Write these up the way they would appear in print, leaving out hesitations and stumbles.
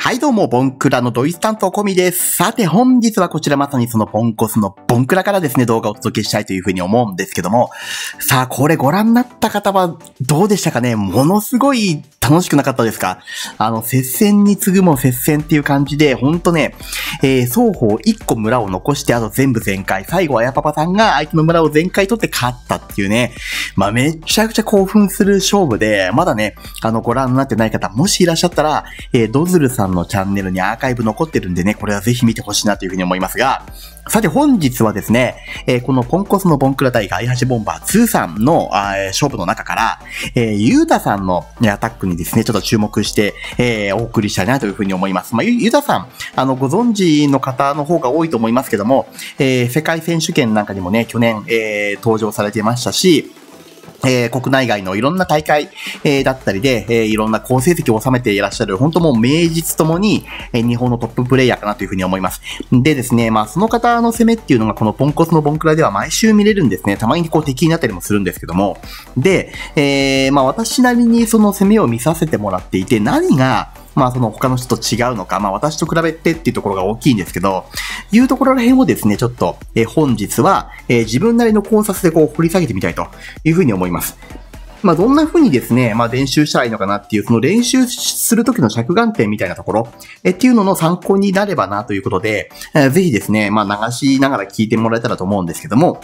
はいどうも、ボンクラのドイツ担当コミです。さて本日はこちらまさにそのポンコスのボンクラからですね、動画をお届けしたいというふうに思うんですけども、さあこれご覧になった方はどうでしたかね。ものすごい楽しくなかったですか？接戦に次ぐも接戦っていう感じで、ほんとね、双方1個村を残してあと全部全開。最後はやパパさんが相手の村を全開取って勝ったっていうね、めちゃくちゃ興奮する勝負で、まだね、ご覧になってない方、もしいらっしゃったら、ドズルさんのチャンネルにアーカイブ残ってるんでね、これはぜひ見てほしいなというふうに思いますが、さて本日はですね、このポンコスのボンクラ対外橋ボンバー2さんの勝負の中から、ユータさんのアタックにですね、ちょっと注目して、お送りしたいなというふうに思います。ユータさん、ご存知の方の方が多いと思いますけども、世界選手権なんかにもね、去年、登場されてましたし、国内外のいろんな大会、だったりで、いろんな好成績を収めていらっしゃる、本当もう名実ともに、日本のトッププレイヤーかなというふうに思います。でですね、その方の攻めっていうのがこのポンコスのボンクラでは毎週見れるんですね。たまにこう敵になったりもするんですけども。で、私なりにその攻めを見させてもらっていて、何が、その他の人と違うのか、私と比べてっていうところが大きいんですけど、いうところら辺をですね、ちょっと、本日は、自分なりの考察でこう掘り下げてみたいというふうに思います。どんな風にですね、練習したらいいのかなっていう、その練習するときの着眼点みたいなところ、っていうのの参考になればなということで、ぜひですね、流しながら聞いてもらえたらと思うんですけども、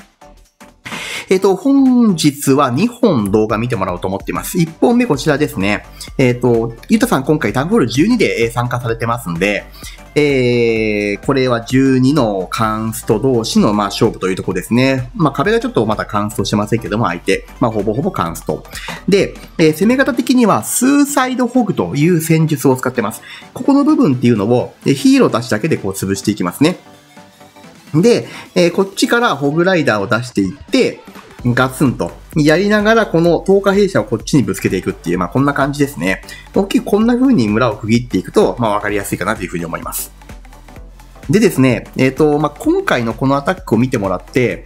本日は2本動画見てもらおうと思っています。1本目こちらですね。ゆたさん今回タグホール12で参加されてますんで、これは12のカンスト同士の勝負というところですね。壁がちょっとまだカンストしてませんけども、相手。ほぼほぼカンスト。で、攻め方的にはスーサイドホグという戦術を使ってます。ここの部分っていうのをヒーローたちだけでこう潰していきますね。で、こっちからホグライダーを出していって、ガツンとやりながらこの投下兵者をこっちにぶつけていくっていう、こんな感じですね。大きくこんな風に村を区切っていくと、わかりやすいかなという風に思います。でですね、今回のこのアタックを見てもらって、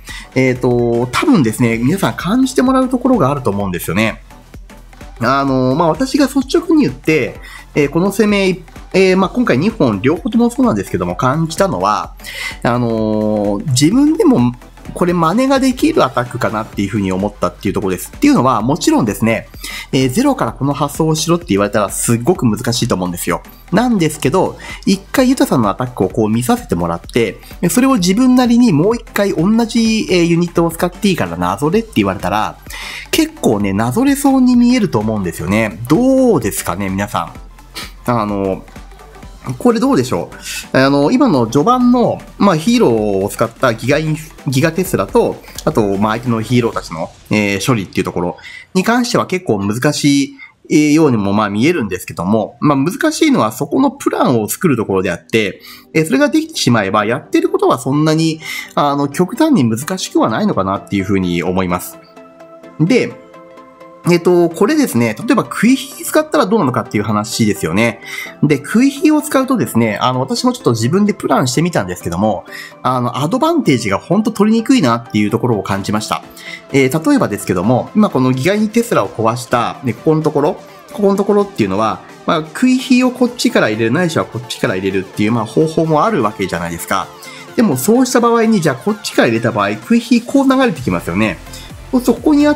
多分ですね、皆さん感じてもらうところがあると思うんですよね。私が率直に言って、この攻め、今回2本両方ともそうなんですけども感じたのは、自分でもこれ真似ができるアタックかなっていうふうに思ったっていうところです。っていうのはもちろんですね、ゼロからこの発想をしろって言われたらすっごく難しいと思うんですよ。なんですけど、一回ユタさんのアタックをこう見させてもらって、それを自分なりにもう一回同じユニットを使っていいからなぞれって言われたら、結構ね、なぞれそうに見えると思うんですよね。どうですかね、皆さん。これどうでしょう？今の序盤の、ヒーローを使ったギガテスラと、あと、相手のヒーローたちの、処理っていうところに関しては結構難しいようにも見えるんですけども、難しいのはそこのプランを作るところであって、それができてしまえばやってることはそんなに、極端に難しくはないのかなっていうふうに思います。で、これですね、例えばクイヒー使ったらどうなのかっていう話ですよね。で、クイヒーを使うとですね、私もちょっと自分でプランしてみたんですけども、アドバンテージがほんと取りにくいなっていうところを感じました。例えばですけども、今このギガイテスラを壊した、ここのところっていうのは、クイヒーをこっちから入れる、ないしはこっちから入れるっていう、方法もあるわけじゃないですか。でもそうした場合に、じゃあこっちから入れた場合、クイヒーこう流れてきますよね。そこにあった、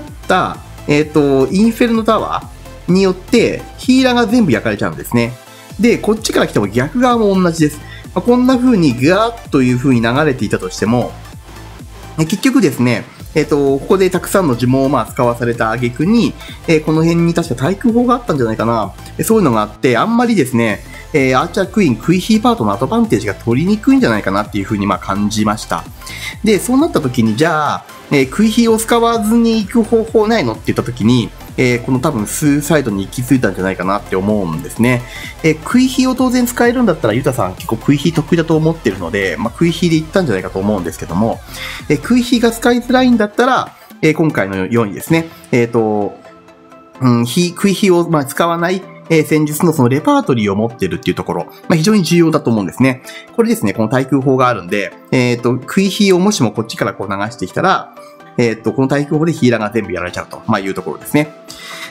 インフェルノタワーによってヒーラーが全部焼かれちゃうんですね。で、こっちから来ても逆側も同じです。こんな風にガーッという風に流れていたとしても、結局ですね、ここでたくさんの呪文を使わされた挙句に、この辺に確か対空砲があったんじゃないかな。そういうのがあって、あんまりですね、アーチャークイーン、クイヒーパートのアドバンテージが取りにくいんじゃないかなっていう風に感じました。で、そうなった時に、じゃあ、クイヒーを使わずに行く方法ないのって言った時に、この多分スーサイドに行き着いたんじゃないかなって思うんですね。クイヒーを当然使えるんだったらユタさん結構クイヒー得意だと思ってるので、クイヒーで行ったんじゃないかと思うんですけども、クイヒーが使いづらいんだったら、今回のようにですね、クイヒーを使わない戦術のそのレパートリーを持ってるっていうところ、非常に重要だと思うんですね。これですね、この対空砲があるんで、クイヒーをもしもこっちからこう流してきたら、この対空砲でヒーラーが全部やられちゃうと、いうところですね。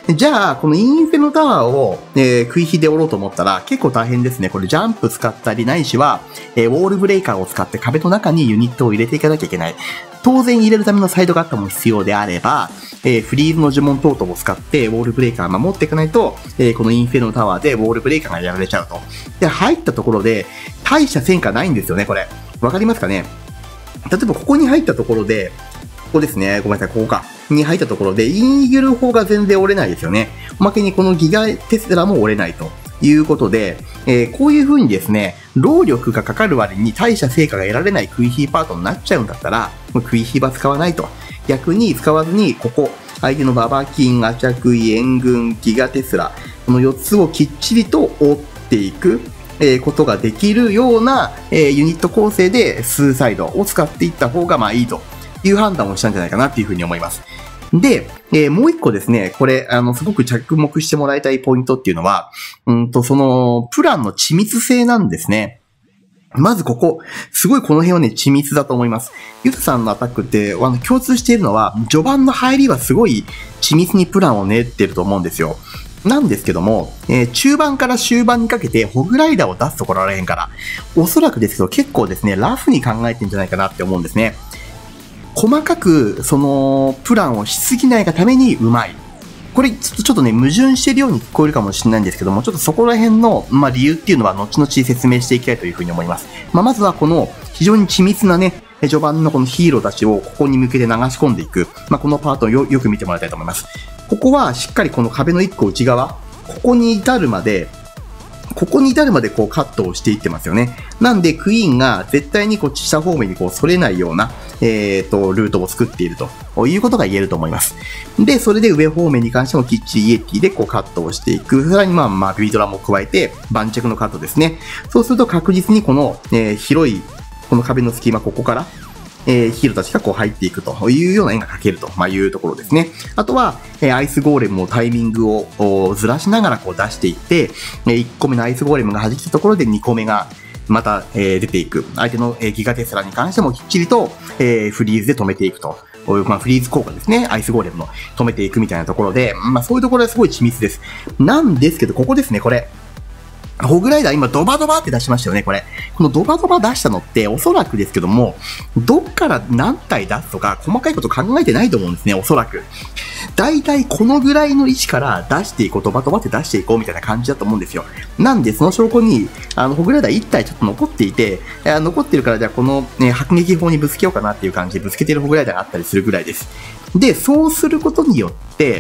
じゃあ、このインフェノタワーを、食い火で折ろうと思ったら結構大変ですね。これジャンプ使ったりないしは、ウォールブレーカーを使って壁の中にユニットを入れていかなきゃいけない。当然入れるためのサイドカットも必要であれば、フリーズの呪文等々を使ってウォールブレーカーを守っていかないと、このインフェノタワーでウォールブレーカーがやられちゃうと。で、入ったところで大した戦果ないんですよね、これ。わかりますかね？例えばここに入ったところで、ここですね。ごめんなさい、ここか。に入ったところで、インイグル砲が全然折れないですよね。おまけにこのギガテスラも折れないということで、こういう風にですね、労力がかかる割に大した成果が得られないクイヒーパートになっちゃうんだったら、クイヒーは使わないと。逆に使わずに、ここ、相手のババキン、アチャクイ、援軍、ギガテスラ、この4つをきっちりと追っていく。ことができるような、ユニット構成でスーサイドを使っていった方がいいという判断をしたんじゃないかなっていうふうに思います。で、もう一個ですね、これ、すごく着目してもらいたいポイントっていうのは、その、プランの緻密性なんですね。まずここ、すごいこの辺はね、緻密だと思います。ユタさんのアタックって、共通しているのは、序盤の入りはすごい緻密にプランを練ってると思うんですよ。なんですけども、中盤から終盤にかけてホグライダーを出すところあらへんから、おそらくですけど結構ですね、ラフに考えてんじゃないかなって思うんですね。細かく、その、プランをしすぎないがためにうまい。これ、ちょっとね、矛盾してるように聞こえるかもしれないんですけども、ちょっとそこら辺の、理由っていうのは後々説明していきたいというふうに思います。まずはこの、非常に緻密なね、序盤のこのヒーローたちをここに向けて流し込んでいく。このパートをよく見てもらいたいと思います。ここはしっかりこの壁の1個内側、ここに至るまでこうカットをしていってますよね。なんでクイーンが絶対にこっち下方面にこう反れないような、ルートを作っているということが言えると思います。で、それで上方面に関してもきっちりイエティでこうカットをしていく。さらにビードラも加えて盤石のカットですね。そうすると確実にこの、広いこの壁の隙間、ここからヒーローたちがこう入っていくというような絵が描けるというところですね。あとは、アイスゴーレムもタイミングをずらしながらこう出していって、1個目のアイスゴーレムが弾きたところで2個目がまた、出ていく。相手のギガテスラに関してもきっちりと、フリーズで止めていくと。フリーズ効果ですね。アイスゴーレムの止めていくみたいなところで、そういうところはすごい緻密です。なんですけど、ここですね、これ。ホグライダー今ドバドバって出しましたよね、これ。このドバドバ出したのっておそらくですけども、どっから何体出すとか細かいこと考えてないと思うんですね、おそらく。だいたいこのぐらいの位置から出していこう、ドバドバって出していこうみたいな感じだと思うんですよ。なんでその証拠に、ホグライダー1体ちょっと残っていて、残ってるからじゃあこの、迫撃砲にぶつけようかなっていう感じでぶつけてるホグライダーがあったりするぐらいです。で、そうすることによって、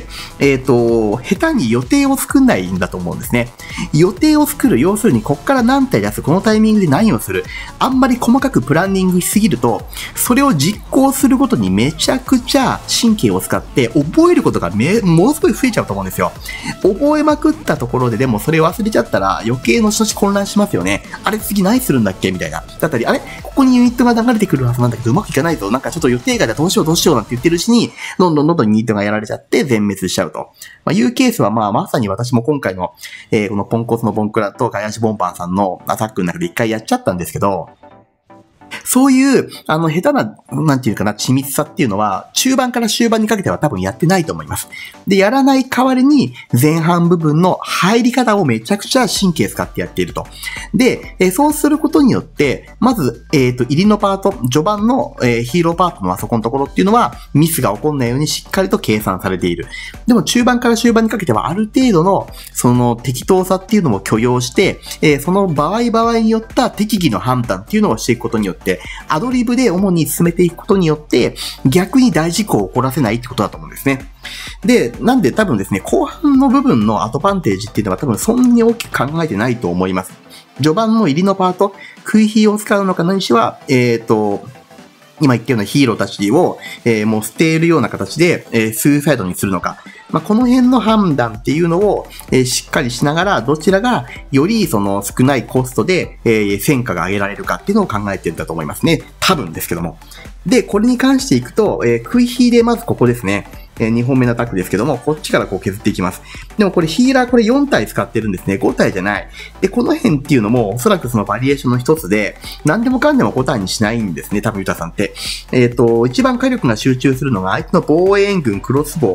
下手に予定を作んないんだと思うんですね。予定を作る、要するにこっから何体出す、このタイミングで何をする。あんまり細かくプランニングしすぎると、それを実行することにめちゃくちゃ神経を使って覚えることがものすごい増えちゃうと思うんですよ。覚えまくったところででもそれ忘れちゃったら余計の後々混乱しますよね。あれ次何するんだっけみたいな。だったり、あれここにユニットが流れてくるはずなんだけどうまくいかないぞ。なんかちょっと予定外だどうしようなんて言ってるうちに、どんどんユニットがやられちゃって全滅しちゃうと。いうケースはまさに私も今回の、このポンコツのボンクラとガヤシボンバンさんのアタックの中で一回やっちゃったんですけど、そういう、下手な、なんていうかな、緻密さっていうのは、中盤から終盤にかけては多分やってないと思います。で、やらない代わりに、前半部分の入り方をめちゃくちゃ神経使ってやっていると。で、そうすることによって、まず、入りのパート、序盤の、ヒーローパートのあそこのところっていうのは、ミスが起こんないようにしっかりと計算されている。でも、中盤から終盤にかけては、ある程度の、その適当さっていうのも許容して、その場合によった適宜の判断っていうのをしていくことによって、アドリブで主に進めていくことによって、逆に大事故を起こらせないってことだと思うんですね。で、なんで多分ですね、後半の部分のアドバンテージっていうのは多分そんなに大きく考えてないと思います。序盤の入りのパート、食い火を使うのか何しは、今言ったようなヒーローたちを、もう捨てるような形で、スーサイドにするのか。この辺の判断っていうのを、しっかりしながら、どちらがよりその少ないコストで、戦果が上げられるかっていうのを考えてるんだと思いますね。多分ですけども。で、これに関していくと、食い火でまずここですね。2本目のアタックですけども、こっちからこう削っていきます。でもこれヒーラーこれ4体使ってるんですね。5体じゃない。で、この辺っていうのもおそらくそのバリエーションの一つで、何でもかんでも5体にしないんですね。多分ユタさんって。一番火力が集中するのが相手の防衛援軍クロスボウ。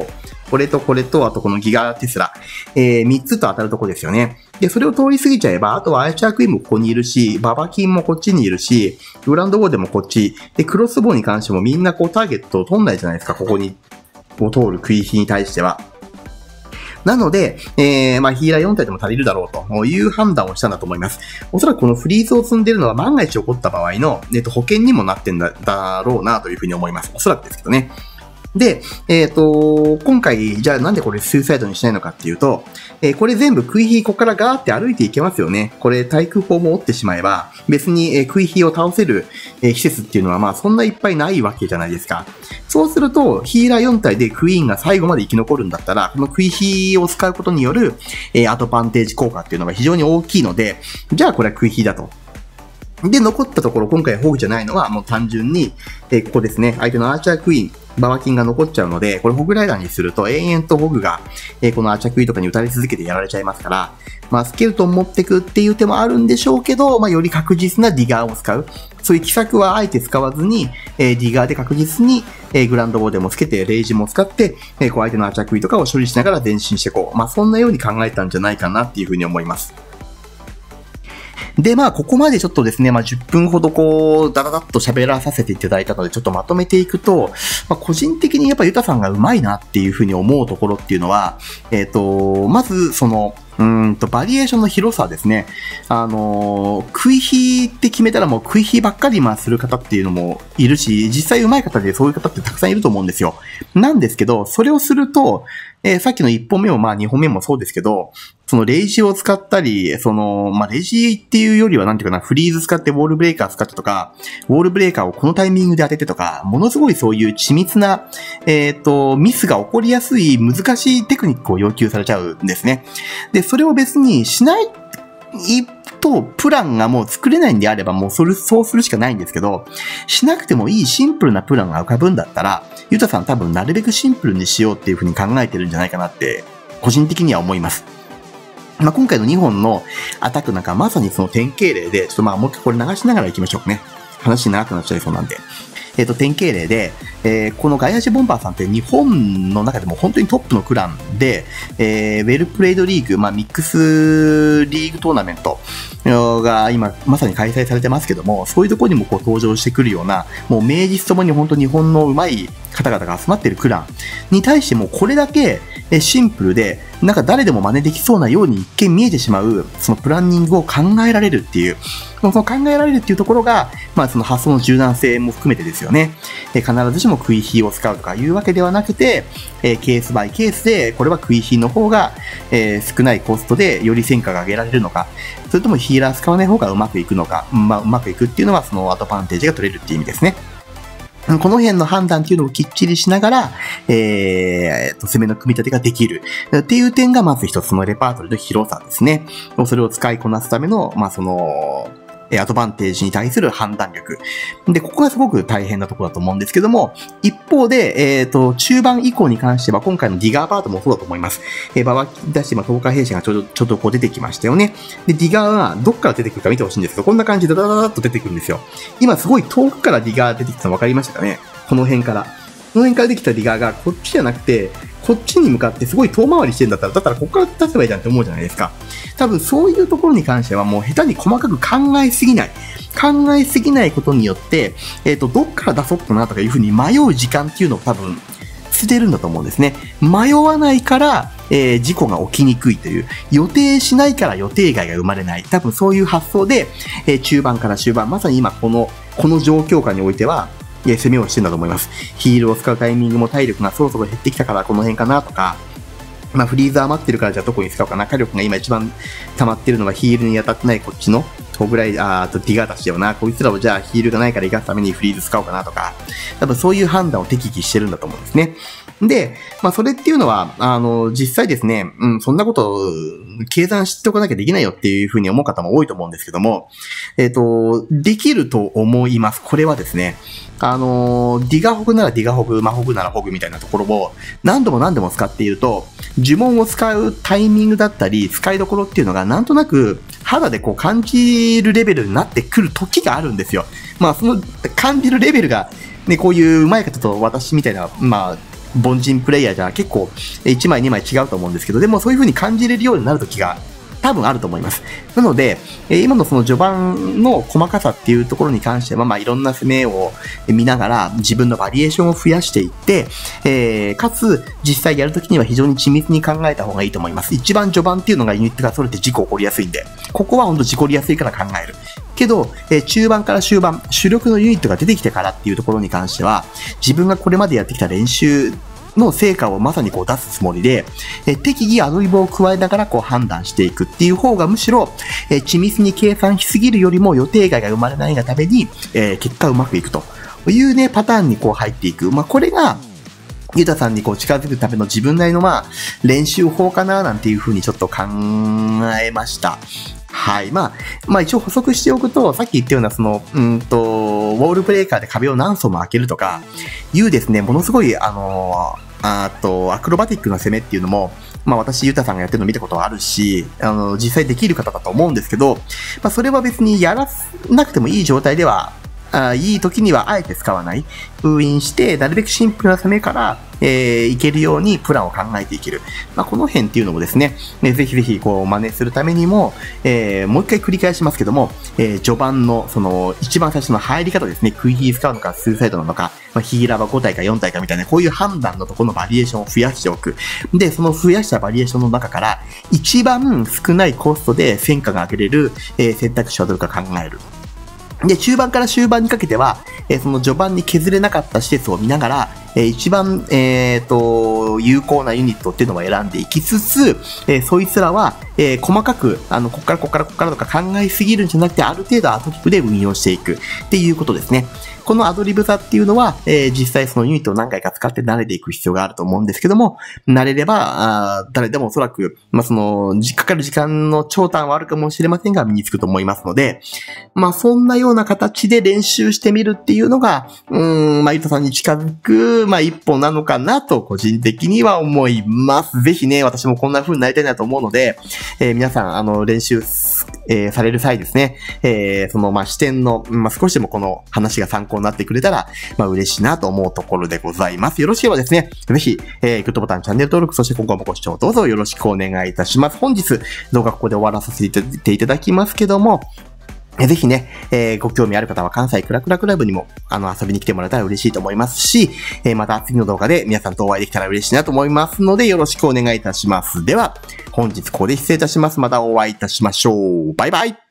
これとこれと、あとこのギガテスラ、3つと当たるとこですよね。で、それを通り過ぎちゃえば、あとはアーチャークイーンもここにいるし、ババキンもこっちにいるし、グランドボーでもこっち、で、クロスボウに関してもみんなこうターゲットを取んないじゃないですか、ここに、を通るクイヒに対しては。なので、まあ、ヒーラー4体でも足りるだろうという判断をしたんだと思います。おそらくこのフリーズを積んでいるのは万が一起こった場合の、保険にもなってんだろうなというふうに思います。おそらくですけどね。で、今回、じゃあなんでこれスーサイドにしないのかっていうと、これ全部クイヒーここからガーって歩いていけますよね。これ対空砲も折ってしまえば、別にクイヒーを倒せる施設っていうのはまあそんないっぱいないわけじゃないですか。そうすると、ヒーラー4体でクイーンが最後まで生き残るんだったら、このクイヒーを使うことによるアドバンテージ効果っていうのが非常に大きいので、じゃあこれはクイヒーだと。で、残ったところ、今回ホグじゃないのは、もう単純に、ここですね、相手のアーチャークイーン、ババキンが残っちゃうので、これホグライダーにすると、延々とホグが、このアーチャークイーンとかに撃たれ続けてやられちゃいますから、まあ、スケルトン持ってくっていう手もあるんでしょうけど、まあ、より確実なディガーを使う。そういう奇策はあえて使わずに、ディガーで確実に、グランドボーデもつけて、レイジも使って、こう相手のアーチャークイーンとかを処理しながら前進していこう。まあ、そんなように考えたんじゃないかなっていうふうに思います。で、まあ、ここまでちょっとですね、まあ、10分ほどこう、ダダダッと喋らさせていただいたので、ちょっとまとめていくと、まあ、個人的にやっぱユタさんが上手いなっていうふうに思うところっていうのは、まず、バリエーションの広さですね。クイヒーって決めたらもうクイヒーばっかりする方っていうのもいるし、実際上手い方でそういう方ってたくさんいると思うんですよ。なんですけど、それをすると、さっきの1本目もまあ2本目もそうですけど、そのレイジを使ったり、まあレイジっていうよりはなんていうかな、フリーズ使ってウォールブレーカー使ってとか、ウォールブレーカーをこのタイミングで当ててとか、ものすごいそういう緻密な、ミスが起こりやすい難しいテクニックを要求されちゃうんですね。で、それを別にしないと、プランがもう作れないんであれば、もうそうするしかないんですけど、しなくてもいいシンプルなプランが浮かぶんだったら、ユタさん多分なるべくシンプルにしようっていうふうに考えてるんじゃないかなって、個人的には思います。まあ、今回の2本のアタックなんかまさにその典型例で、ちょっとまあもう一回これ流しながら行きましょうかね。話長くなっちゃいそうなんで。典型例で、このガイアジボンバーさんって日本の中でも本当にトップのクランで、ウェルプレイドリーグ、まあミックスリーグトーナメントが今まさに開催されてますけども、そういうところにもこう登場してくるような、もう名実ともに本当日本の上手い方々が集まっているクランに対してもこれだけシンプルで、なんか誰でも真似できそうなように一見見えてしまう、そのプランニングを考えられるっていう、その考えられるっていうところが、まあその発想の柔軟性も含めてですよね。必ずしもクイヒーを使うとかいうわけではなくて、ケースバイケースで、これはクイヒーの方が、少ないコストでより戦果が上げられるのか、それともヒーラー使わない方がうまくいくのか、まあうまくいくっていうのはそのアドバンテージが取れるっていう意味ですね。この辺の判断っていうのをきっちりしながら、攻めの組み立てができる。っていう点がまず一つのレパートリーの広さですね。それを使いこなすための、まあアドバンテージに対する判断力。で、ここがすごく大変なところだと思うんですけども、一方で、中盤以降に関しては、今回のディガーパートもそうだと思います。ババキ出して、10日兵士がちょっとこう出てきましたよね。で、ディガーはどっから出てくるか見てほしいんですけど、こんな感じでダダダダッと出てくるんですよ。今すごい遠くからディガー出てきたの分かりましたかね？この辺から。この辺からできたディガーがこっちじゃなくて、こっちに向かってすごい遠回りしてるんだったら、ここから出せばいいじゃんって思うじゃないですか。多分そういうところに関してはもう下手に細かく考えすぎない。考えすぎないことによって、どっから出そうかなとかいうふうに迷う時間っていうのを多分捨てるんだと思うんですね。迷わないから、事故が起きにくいという、予定しないから予定外が生まれない。多分そういう発想で、中盤から終盤、まさに今この状況下においては、攻めをしてるんだと思います。ヒールを使うタイミングも体力がそろそろ減ってきたからこの辺かなとか、まあフリーザー余ってるからじゃあどこに使おうかな。火力が今一番溜まってるのがヒールに当たってないこっちのホグライダーとディガーたちだよな。こいつらをじゃあヒールがないから生かすためにフリーズ使おうかなとか、多分そういう判断を適宜してるんだと思うんですね。で、まあそれっていうのは、実際ですね、そんなことを計算しておかなきゃできないよっていうふうに思う方も多いと思うんですけども、できると思います。これはですね、ディガホグならディガホグ、マホグならホグみたいなところを何度も使っていると、呪文を使うタイミングだったり、使いどころっていうのがなんとなく肌でこう感じるレベルになってくる時があるんですよ。まあその感じるレベルが、ね、こういう上手い方と私みたいな、まあ、 凡人プレイヤーじゃ結構1枚2枚違うと思うんですけど、でもそういう風に感じれるようになる時が多分あると思います。なので、今のその序盤の細かさっていうところに関しては、まあいろんな攻めを見ながら自分のバリエーションを増やしていって、かつ実際やるときには非常に緻密に考えた方がいいと思います。一番序盤っていうのがユニットがそれて事故起こりやすいんで、ここは本当事故りやすいから考える。けど、中盤から終盤、主力のユニットが出てきてからっていうところに関しては、自分がこれまでやってきた練習の成果をまさにこう出すつもりで、適宜アドリブを加えながらこう判断していくっていう方がむしろ、緻密に計算しすぎるよりも予定外が生まれないがために、結果うまくいくというね、パターンにこう入っていく。まあ、これが、ユタさんにこう近づくための自分なりのまあ、練習法かななんていうふうにちょっと考えました。はい。まあ一応補足しておくと、さっき言ったようなその、ウォールブレーカーで壁を何層も開けるとか、いうですね、ものすごい、アクロバティックな攻めっていうのも、まあ私、ユタさんがやってるの見たことはあるし、実際できる方だと思うんですけど、まあそれは別にやらなくてもいい状態では、いい時にはあえて使わない。封印して、なるべくシンプルな攻めから、いけるようにプランを考えていける。まあ、この辺っていうのもですね、ぜひぜひこう真似するためにも、もう一回繰り返しますけども、序盤のその一番最初の入り方ですね、クイヒー使うのか、スーサイドなのか、まあ、ヒーラーは5体か4体かみたいな、こういう判断のところのバリエーションを増やしておく。で、その増やしたバリエーションの中から、一番少ないコストで戦果が上げれる、選択肢はどれか考える。で、中盤から終盤にかけては、その序盤に削れなかった施設を見ながら、一番、有効なユニットっていうのを選んでいきつつ、そいつらは、細かく、こっからとか考えすぎるんじゃなくて、ある程度アドリブで運用していくっていうことですね。このアドリブさっていうのは、実際そのユニットを何回か使って慣れていく必要があると思うんですけども、慣れれば、誰でもおそらく、まあ、その、かかる時間の長短はあるかもしれませんが、身につくと思いますので、まあ、そんなような形で練習してみるっていうのが、まあ、ユタさんに近づく、まあ、一歩なのかなと、個人的には思います。ぜひね、私もこんな風になりたいなと思うので、皆さん、練習、される際ですね、その、まあ、視点の、まあ、少しでもこの話が参考になってくれたら、まあ、嬉しいなと思うところでございます。よろしければですね、ぜひ、グッドボタン、チャンネル登録、そして今後もご視聴どうぞよろしくお願いいたします。本日、動画ここで終わらさせていただきますけども、ぜひね、ご興味ある方は関西クラクラクラブにも、遊びに来てもらえたら嬉しいと思いますし、また次の動画で皆さんとお会いできたら嬉しいなと思いますので、よろしくお願いいたします。では、本日ここで失礼いたします。またお会いいたしましょう。バイバイ。